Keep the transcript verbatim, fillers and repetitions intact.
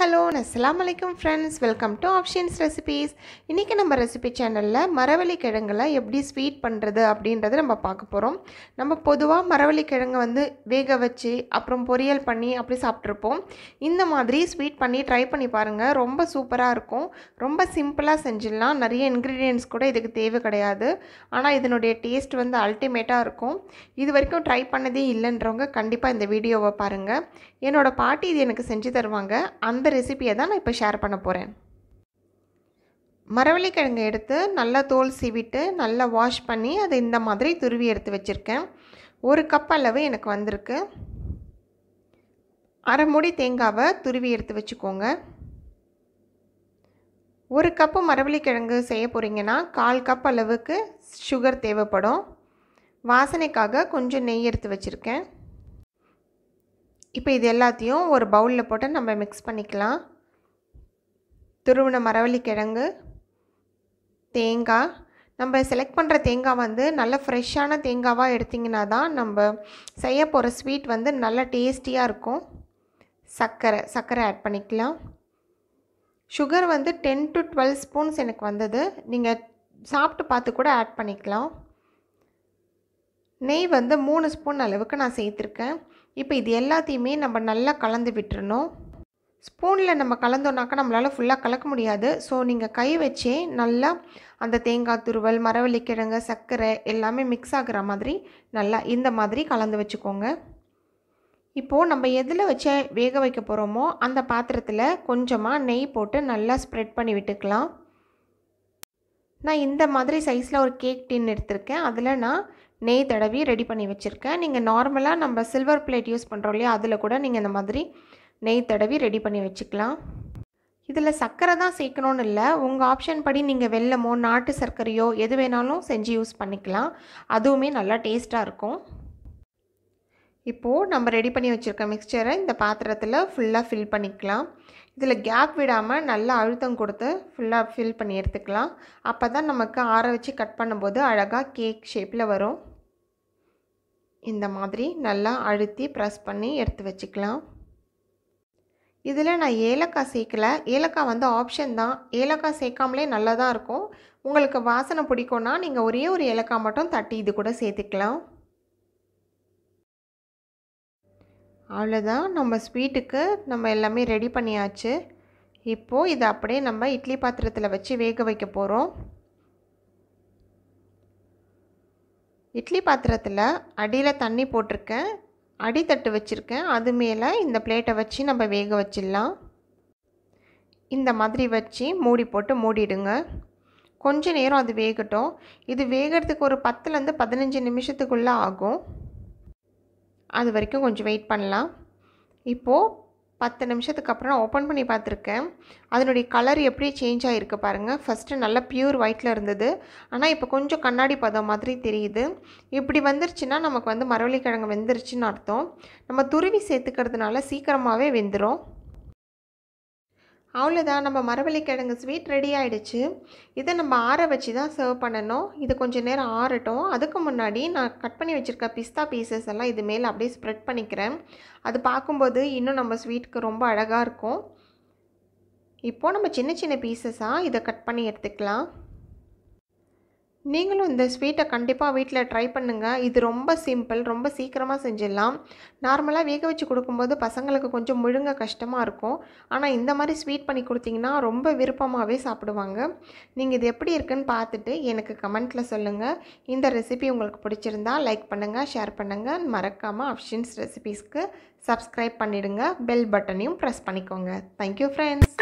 hello and assalamu alaikum friends, welcome to Afsheen's recipes. இன்னைக்கு நம்ம recipe சேனல்ல மரவள்ளி கிழங்குல எப்படி ஸ்வீட் பண்றது அப்படின்றதை நம்ம பார்க்க போறோம். நம்ம பொதுவா மரவள்ளி கிழங்கு வந்து வேக வச்சு அப்புறம் பொரியல் பண்ணி அப்படி சாப்பிட்டிருப்போம். இந்த மாதிரி ஸ்வீட் பண்ணி ட்ரை பண்ணி பாருங்க, ரொம்ப சூப்பரா இருக்கும். ரொம்ப சிம்பிளா செஞ்சிடலாம். நிறைய இன்கிரிடியன்ட்ஸ் கூட இதுக்கு தேவை கிடையாது. ஆனா இதனுடைய டேஸ்ட் வந்து அல்டிமேட்டா இருக்கும். இது வரைக்கும் ட்ரை பண்ணதே இல்லன்றவங்க கண்டிப்பா இந்த வீடியோவை பாருங்க. என்னோட பாட்டி இது எனக்கு செஞ்சு தருவாங்க. அந்த ரெசிபியை தான் நான் இப்போ ஷேர் பண்ண போகிறேன். மரவள்ளி கிழங்கு எடுத்து நல்லா தோல் சீவிட்டு நல்லா வாஷ் பண்ணி அதை இந்த மாதிரி துருவி எடுத்து வச்சுருக்கேன். ஒரு கப் அளவு எனக்கு வந்திருக்கு. அரை மூடி தேங்காவை துருவி எடுத்து வச்சுக்கோங்க. ஒரு கப்பு மரவள்ளி கிழங்கு செய்ய போகிறீங்கன்னா கால் கப் அளவுக்கு சுகர் தேவைப்படும். வாசனைக்காக கொஞ்சம் நெய் எடுத்து வச்சுருக்கேன். இப்போ இது எல்லாத்தையும் ஒரு பவுலில் போட்டு நம்ம மிக்ஸ் பண்ணிக்கலாம். துருவின மரவள்ளி கிழங்கு, தேங்காய், நம்ம செலக்ட் பண்ணுற தேங்காய் வந்து நல்ல ஃப்ரெஷ்ஷான தேங்காவாக எடுத்திங்கன்னா தான் நம்ம செய்ய போகிற ஸ்வீட் வந்து நல்ல டேஸ்டியாக இருக்கும். சர்க்கரை சர்க்கரை ஆட் பண்ணிக்கலாம். சுகர் வந்து டென் டு டுவெல் ஸ்பூன்ஸ் எனக்கு வந்தது. நீங்கள் சாப்பிட்டு பார்த்து கூட ஆட் பண்ணிக்கலாம். நெய் வந்து மூணு ஸ்பூன் அளவுக்கு நான் சேர்த்துருக்கேன். இப்போ இது எல்லாத்தையுமே நம்ம நல்லா கலந்து விட்டுறணும். ஸ்பூனில் நம்ம கலந்தோன்னாக்கா நம்மளால் ஃபுல்லாக கலக்க முடியாது. ஸோ நீங்கள் கை வச்சே நல்லா அந்த தேங்காய் துருவல், மரவள்ளி கிழங்கு, சர்க்கரை எல்லாமே மிக்ஸ் ஆகிற மாதிரி நல்லா இந்த மாதிரி கலந்து வச்சுக்கோங்க. இப்போது நம்ம எதில் வச்சு வேக வைக்க போகிறோமோ அந்த பாத்திரத்தில் கொஞ்சமாக நெய் போட்டு நல்லா ஸ்ப்ரெட் பண்ணி விட்டுக்கலாம். நான் இந்த மாதிரி சைஸில் ஒரு கேக் டின் எடுத்திருக்கேன். அதில் நான் நெய் தடவி ரெடி பண்ணி வச்சுருக்கேன். நீங்கள் நார்மலாக நம்ம சில்வர் பிளேட் யூஸ் பண்ணுறோம் இல்லையா, அதில் கூட நீங்கள் இந்த மாதிரி நெய் தடவி ரெடி பண்ணி வச்சுக்கலாம். இதில் சர்க்கரை தான் சேர்க்கணுன்னு இல்லை. உங்கள் ஆப்ஷன் படி நீங்கள் வெல்லமோ நாட்டு சர்க்கரையோ எது வேணாலும் செஞ்சு யூஸ் பண்ணிக்கலாம். அதுவுமே நல்லா டேஸ்ட்டாக இருக்கும். இப்போது நம்ம ரெடி பண்ணி வச்சுருக்க மிக்சரை இந்த பாத்திரத்தில் ஃபுல்லாக ஃபில் பண்ணிக்கலாம். இதில் கேப் விடாமல் நல்லா அழுத்தம் கொடுத்து ஃபுல்லாக ஃபில் பண்ணி எடுத்துக்கலாம். அப்போ தான் நமக்கு ஆற வச்சு கட் பண்ணும்போது அழகாக கேக் ஷேப்பில் வரும். இந்த மாதிரி நல்லா அழுத்தி ப்ரெஸ் பண்ணி எடுத்து வச்சுக்கலாம். இதில் நான் ஏலக்காய் சேர்க்கலை. ஏலக்காய் வந்து ஆப்ஷன் தான். ஏலக்காய் சேர்க்காமலே நல்லா தான் இருக்கும். உங்களுக்கு வாசனை பிடிக்கும்னா நீங்கள் ஒரே ஒரு ஏலக்காய் மட்டும் தட்டி இது கூட சேர்த்துக்கலாம். அவ்வளோதான், நம்ம ஸ்வீட்டுக்கு நம்ம எல்லாமே ரெடி பண்ணியாச்சு. இப்போது இதை அப்படியே நம்ம இட்லி பாத்திரத்தில் வச்சு வேக வைக்க போகிறோம். இட்லி பாத்திரத்தில் அடியில் தண்ணி போட்டிருக்கேன், அடித்தட்டு வச்சுருக்கேன். அது மேலே இந்த பிளேட்டை வச்சு நம்ம வேக வச்சிடலாம். இந்த மாதிரி வச்சு மூடி போட்டு மூடிடுங்க. கொஞ்ச நேரம் அது வேகட்டும். இது வேகிறதுக்கு ஒரு பத்துலேருந்து பதினஞ்சு நிமிஷத்துக்குள்ளே ஆகும். அது வரைக்கும் கொஞ்சம் வெயிட் பண்ணலாம். இப்போது பத்து நிமிஷத்துக்கு அப்புறம் ஓப்பன் பண்ணி பார்த்துருக்கேன். அதனுடைய கலர் எப்படி சேஞ்ச் ஆகிருக்கு பாருங்கள். ஃபஸ்ட்டு நல்லா ப்யூர் ஒயிட்டில் இருந்தது. ஆனால் இப்போ கொஞ்சம் கண்ணாடி பதம் மாதிரி தெரியுது. இப்படி வந்துருச்சுன்னா நமக்கு வந்து மரவள்ளி கிழங்கு வெந்துருச்சுன்னு அர்த்தம். நம்ம துருவி சேர்த்துக்கிறதுனால சீக்கிரமாகவே வெந்துடும். அவ்வளோதான், நம்ம மரவள்ளி கிழங்கு ஸ்வீட் ரெடி ஆகிடுச்சு. இதை நம்ம ஆற வச்சு தான் சர்வ் பண்ணணும். இது கொஞ்சம் நேரம் ஆறட்டும். அதுக்கு முன்னாடி நான் கட் பண்ணி வச்சுருக்க பிஸ்தா பீசஸ் எல்லாம் இது மேலே அப்படியே ஸ்ப்ரெட் பண்ணிக்கிறேன். அது பார்க்கும்போது இன்னும் நம்ம ஸ்வீட்டுக்கு ரொம்ப அழகாக இருக்கும். இப்போது நம்ம சின்ன சின்ன பீசஸாக இதை கட் பண்ணி எடுத்துக்கலாம். நீங்களும் இந்த ஸ்வீட்டை கண்டிப்பாக வீட்டில் ட்ரை பண்ணுங்கள். இது ரொம்ப சிம்பிள், ரொம்ப சீக்கிரமாக செஞ்சிடலாம். நார்மலாக வேக வச்சு கொடுக்கும்போது பசங்களுக்கு கொஞ்சம் முழுங்க கஷ்டமாக இருக்கும். ஆனால் இந்த மாதிரி ஸ்வீட் பண்ணி கொடுத்தீங்கன்னா ரொம்ப விருப்பமாகவே சாப்பிடுவாங்க. நீங்கள் இது எப்படி இருக்குன்னு பார்த்துட்டு எனக்கு கமெண்ட்டில் சொல்லுங்கள். இந்த ரெசிபி உங்களுக்கு பிடிச்சிருந்தா லைக் பண்ணுங்கள், ஷேர் பண்ணுங்கள். மறக்காமல் அஃப்ஷீன்ஸ் ரெசிபீஸ்க்கு சப்ஸ்கிரைப் பண்ணிவிடுங்க. பெல் பட்டனையும் ப்ரெஸ் பண்ணிக்கோங்க. Thank you friends.